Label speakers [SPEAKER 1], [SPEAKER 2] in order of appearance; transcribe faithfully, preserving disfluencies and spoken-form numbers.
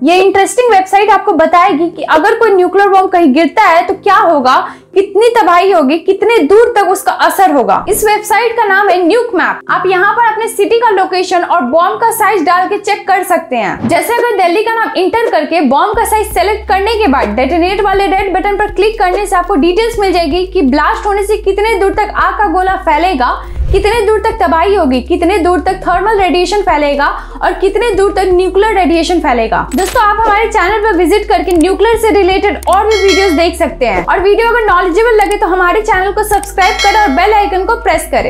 [SPEAKER 1] ये interesting website आपको बताएगी कि अगर कोई न्यूक्लियर बॉम्ब कहीं गिरता है तो क्या होगा, कितनी तबाही होगी, कितने दूर तक उसका असर होगा। इस वेबसाइट का नाम है न्यूक मैप। आप यहाँ पर अपने सिटी का लोकेशन और बॉम्ब का साइज डाल के चेक कर सकते हैं। जैसे अगर दिल्ली का नाम इंटर करके बॉम्ब का साइज सेलेक्ट करने के बाद डेटोनेट वाले रेड बटन पर क्लिक करने से आपको डिटेल्स मिल जाएगी कि ब्लास्ट होने से कितने दूर तक आग का गोला फैलेगा, कितने दूर तक तबाही होगी, कितने दूर तक थर्मल रेडिएशन फैलेगा और कितने दूर तक न्यूक्लियर रेडिएशन फैलेगा। दोस्तों, आप हमारे चैनल पर विजिट करके न्यूक्लियर से रिलेटेड और भी वीडियोस देख सकते हैं। और वीडियो अगर नॉलेजेबल लगे तो हमारे चैनल को सब्सक्राइब करें और बेल आइकन को प्रेस करें।